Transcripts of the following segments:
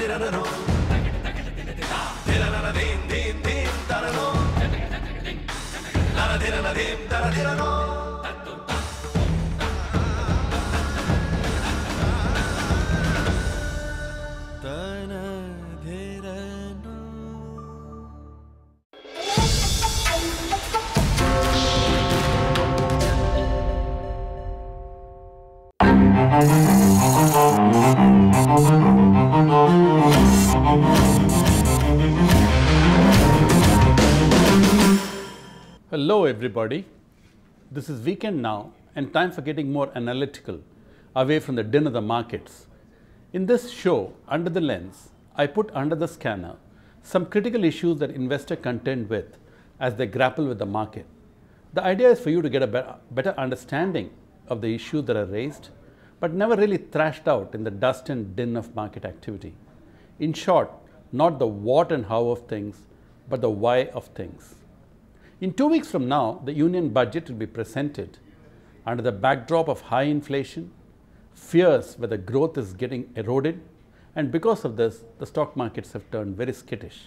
Hello everybody, this is weekend now and time for getting more analytical away from the din of the markets. In this show, Under the Lens, I put under the scanner some critical issues that investors contend with as they grapple with the market. The idea is for you to get a better understanding of the issues that are raised, but never really thrashed out in the dust and din of market activity. In short, not the what and how of things, but the why of things. In 2 weeks from now, the union budget will be presented under the backdrop of high inflation, fears whether growth is getting eroded, and because of this, the stock markets have turned very skittish.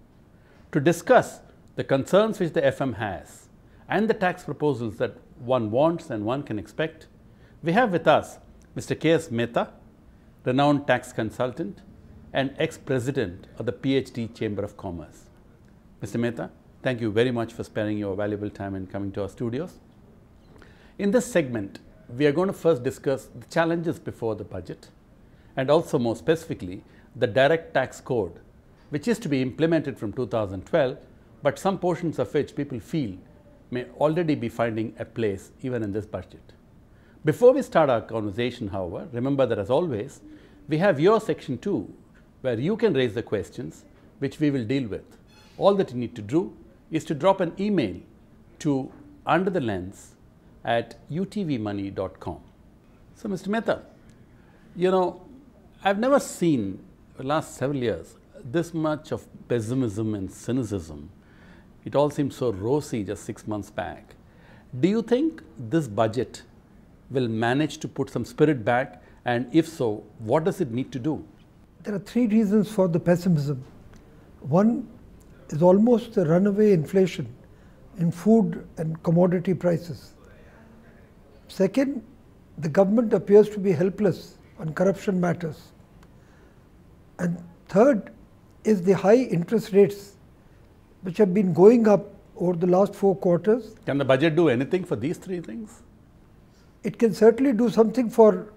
To discuss the concerns which the FM has and the tax proposals that one wants and one can expect, we have with us Mr. K.S. Mehta, renowned tax consultant and ex-president of the PhD Chamber of Commerce. Mr. Mehta, thank you very much for sparing your valuable time and coming to our studios. In this segment, we are going to first discuss the challenges before the budget and also more specifically the direct tax code, which is to be implemented from 2012, but some portions of which people feel may already be finding a place even in this budget. Before we start our conversation, however, remember that as always, we have your section 2 where you can raise the questions which we will deal with. All that you need to do is to drop an email to underthelens@utvmoney.com. So, Mr. Mehta, you know, I've never seen the last several years this much of pessimism and cynicism. It all seemed so rosy just 6 months back. Do you think this budget will manage to put some spirit back, and if so, what does it need to do? There are 3 reasons for the pessimism. One is almost the runaway inflation in food and commodity prices. Second, the government appears to be helpless on corruption matters. And third is the high interest rates which have been going up over the last 4 quarters. Can the budget do anything for these 3 things? It can certainly do something for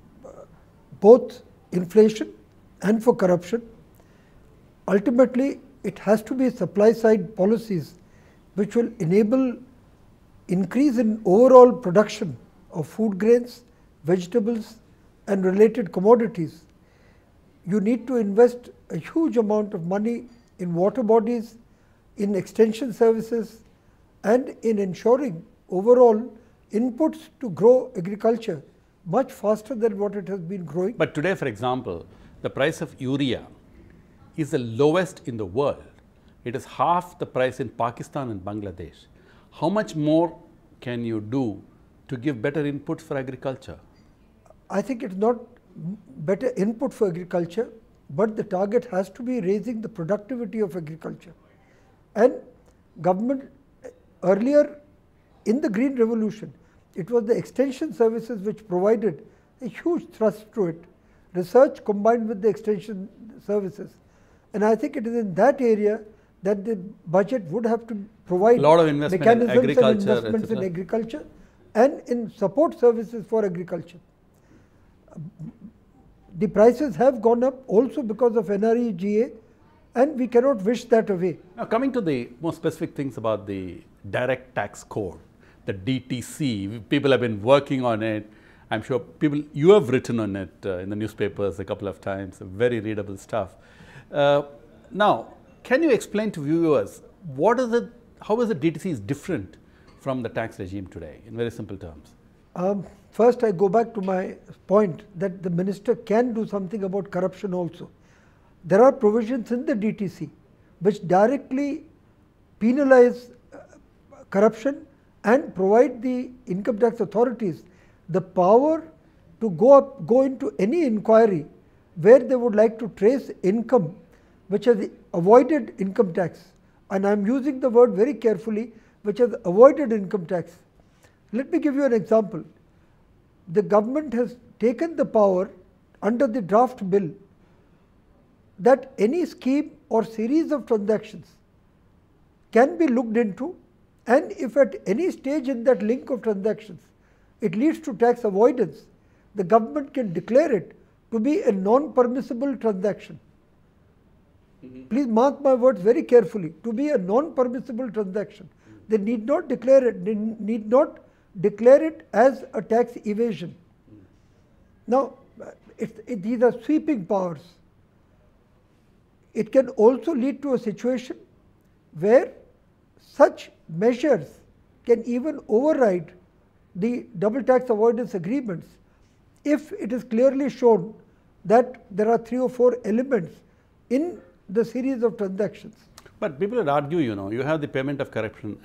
both inflation and for corruption. Ultimately, it has to be supply side policies which will enable increase in overall production of food grains, vegetables and related commodities. You need to invest a huge amount of money in water bodies, in extension services and in ensuring overall inputs to grow agriculture much faster than what it has been growing. But today, for example, the price of urea is the lowest in the world. It is half the price in Pakistan and Bangladesh. How much more can you do to give better inputs for agriculture? I think it's not better input for agriculture, but the target has to be raising the productivity of agriculture. And government earlier in the Green Revolution, it was the extension services which provided a huge thrust to it. Research combined with the extension services. And I think it is in that area that the budget would have to provide a lot of investment mechanisms in agriculture, and investments in agriculture and in support services for agriculture. The prices have gone up also because of NRE-GA, and we cannot wish that away. Now, coming to the more specific things about the direct tax code, the DTC, people have been working on it. I'm sure you have written on it in the newspapers a couple of times, very readable stuff. Now, can you explain to viewers how is the DTC is different from the tax regime today in very simple terms? First, I go back to my point that the minister can do something about corruption also. There are provisions in the DTC which directly penalize corruption and provide the income tax authorities the power to go into any inquiry where they would like to trace income which has avoided income tax, and I am using the word very carefully, which has avoided income tax. Let me give you an example. The government has taken the power under the draft bill that any scheme or series of transactions can be looked into, and if at any stage in that link of transactions it leads to tax avoidance, the government can declare it to be a non-permissible transaction. Please mark my words very carefully, to be a non-permissible transaction. They need not declare it, as a tax evasion. Now, these are sweeping powers. It can also lead to a situation where such measures can even override the double tax avoidance agreements if it is clearly shown that there are 3 or 4 elements in the series of transactions. But people would argue, you have the Prevention of Corruption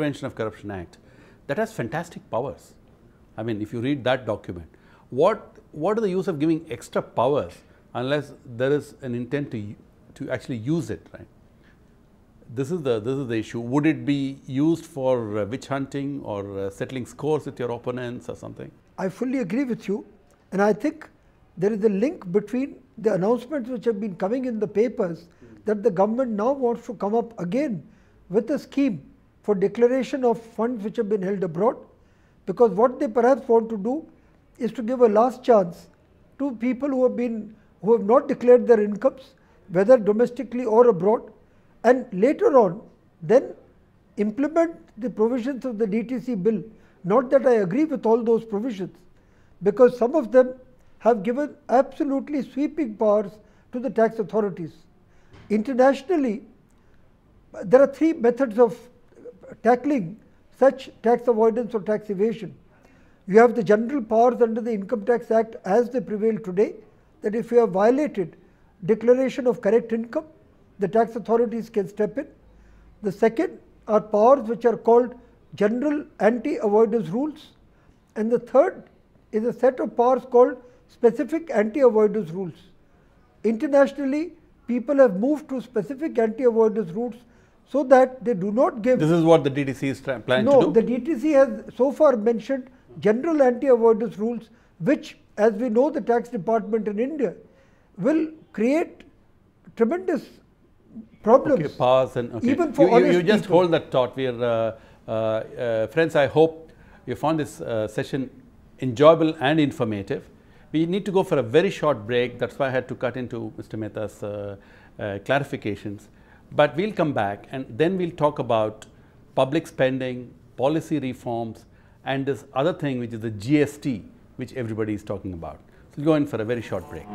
Act that has fantastic powers. I mean, if you read that document, what are the use of giving extra powers unless there is an intent to actually use it, right? This is the issue. Would it be used for witch hunting or settling scores with your opponents or something? I fully agree with you, and I think there is a link between the announcements which have been coming in the papers that the government now wants to come up again with a scheme for declaration of funds which have been held abroad, because what they perhaps want to do is to give a last chance to people who have not declared their incomes, whether domestically or abroad, and later on then implement the provisions of the DTC bill. Not that I agree with all those provisions, because some of them have given absolutely sweeping powers to the tax authorities. Internationally, there are 3 methods of tackling such tax avoidance or tax evasion. You have the general powers under the Income Tax Act as they prevail today, that if you have violated declaration of correct income, the tax authorities can step in. The second are powers which are called general anti-avoidance rules, and the third is a set of powers called specific anti-avoidance rules. Internationally, people have moved to specific anti-avoidance rules so that they do not give. This is what the DTC is planning to do? No, the DTC has so far mentioned general anti-avoidance rules, which, as we know, the tax department in India will create tremendous problems. Okay, pause and okay. Even for honest you just people. hold that thought. Friends, I hope you found this session enjoyable and informative. We need to go for a very short break. That's why I had to cut into Mr. Mehta's clarifications. But we'll come back and then we'll talk about public spending, policy reforms, and this other thing which is the GST, which everybody is talking about. So we'll go in for a very short break.